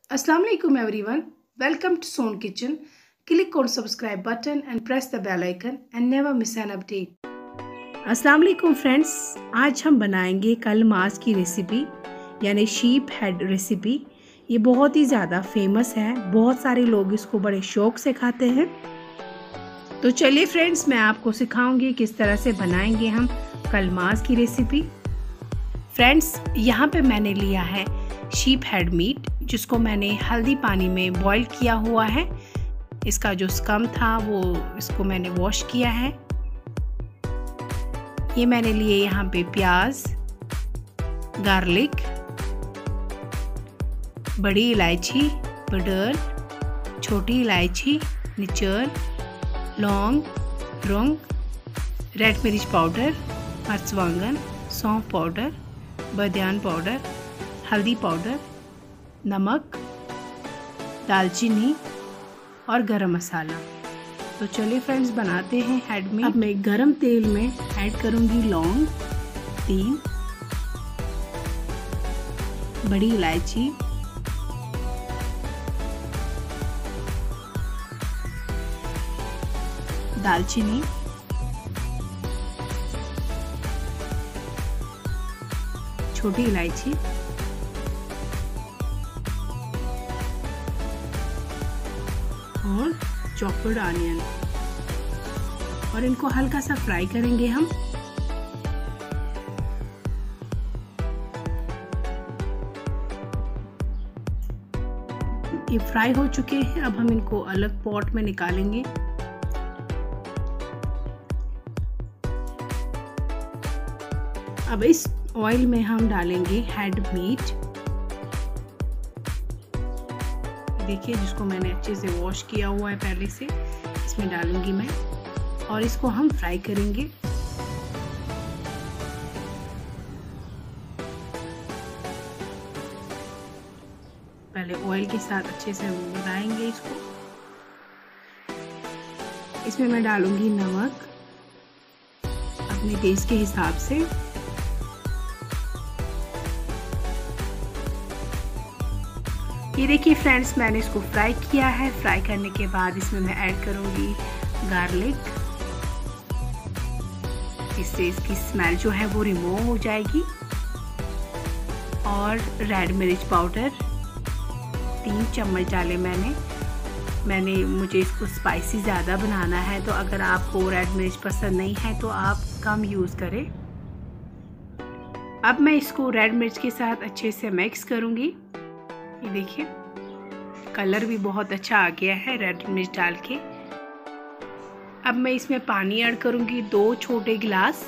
Assalamu alaikum everyone. Welcome to Soon Kitchen. Click on subscribe button and press the bell icon and never miss an update. Assalamu alaikum friends. आज हम बनाएंगे कल मास की recipe यानी sheep head recipe. ये बहुत ही ज़्यादा famous है, बहुत सारे लोग इसको बड़े शौक से खाते हैं। तो चलिए फ्रेंड्स, मैं आपको सिखाऊंगी किस तरह से बनाएंगे हम कल मास की रेसिपी। फ्रेंड्स, यहाँ पे मैंने लिया है शीप हेड मीट, जिसको मैंने हल्दी पानी में बॉईल किया हुआ है। इसका जो स्कम था वो इसको मैंने वॉश किया है। ये मैंने लिए यहाँ पे प्याज, गार्लिक, बड़ी इलायची, बडर, छोटी इलायची, निचल, लौंग, रंग, रेड मिर्च पाउडर, मर्चवांगन, सौंफ पाउडर, बादियान पाउडर, हल्दी पाउडर, नमक, दालचीनी और गरम मसाला। तो चलिए फ्रेंड्स, बनाते हैं हेड में। अब मैं गरम तेल में ऐड करूंगी लौंग 3, बड़ी इलायची, दालचीनी, छोटी इलायची, और चॉप्ड ऑनियन, और इनको हल्का सा फ्राई करेंगे हम। ये फ्राई हो चुके हैं। अब हम इनको अलग पॉट में निकालेंगे। अब इस ऑयल में हम डालेंगे हेड मीट। देखिए, जिसको मैंने अच्छे से वॉश किया हुआ है पहले से, इसमें डालूंगी मैं और इसको हम फ्राई करेंगे। पहले ऑयल के साथ अच्छे से बनाएंगे इसको। इसमें मैं डालूंगी नमक अपने टेस्ट के हिसाब से। ये देखिए फ्रेंड्स, मैंने इसको फ्राई किया है। फ्राई करने के बाद इसमें मैं ऐड करूंगी गार्लिक। इससे इसकी स्मेल जो है वो रिमूव हो जाएगी। और रेड मिर्च पाउडर 3 चम्मच डाले मुझे इसको स्पाइसी ज़्यादा बनाना है, तो अगर आपको रेड मिर्च पसंद नहीं है तो आप कम यूज़ करें। अब मैं इसको रेड मिर्च के साथ अच्छे से मिक्स करूंगी। ये देखिए, कलर भी बहुत अच्छा आ गया है रेड मिर्च डाल के। अब मैं इसमें पानी ऐड करूंगी 2 छोटे गिलास।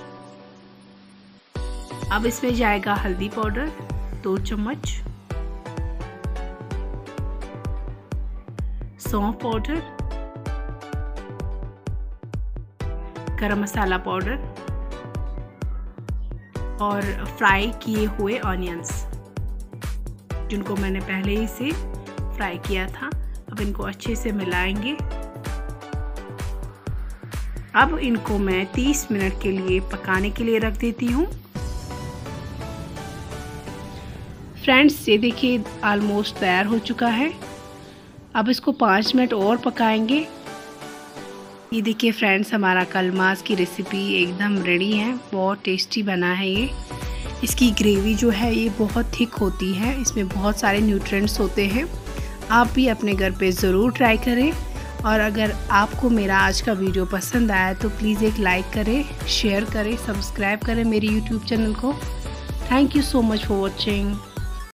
अब इसमें जाएगा हल्दी पाउडर 2 चम्मच, सौंफ पाउडर, गरम मसाला पाउडर और फ्राई किए हुए ऑनियंस, जिनको मैंने पहले ही से फ्राई किया था। अब इनको अच्छे से मिलाएंगे। अब इनको मैं 30 मिनट के लिए पकाने के लिए रख देती हूँ। फ्रेंड्स, ये देखिए ऑलमोस्ट तैयार हो चुका है। अब इसको 5 मिनट और पकाएंगे। ये देखिए फ्रेंड्स, हमारा कल मास की रेसिपी एकदम रेडी है। बहुत टेस्टी बना है ये। इसकी ग्रेवी जो है ये बहुत थिक होती है, इसमें बहुत सारे न्यूट्रिएंट्स होते हैं। आप भी अपने घर पे ज़रूर ट्राई करें। और अगर आपको मेरा आज का वीडियो पसंद आया तो प्लीज़ एक लाइक करें, शेयर करें, सब्सक्राइब करें मेरे यूट्यूब चैनल को। Thank you so much for watching.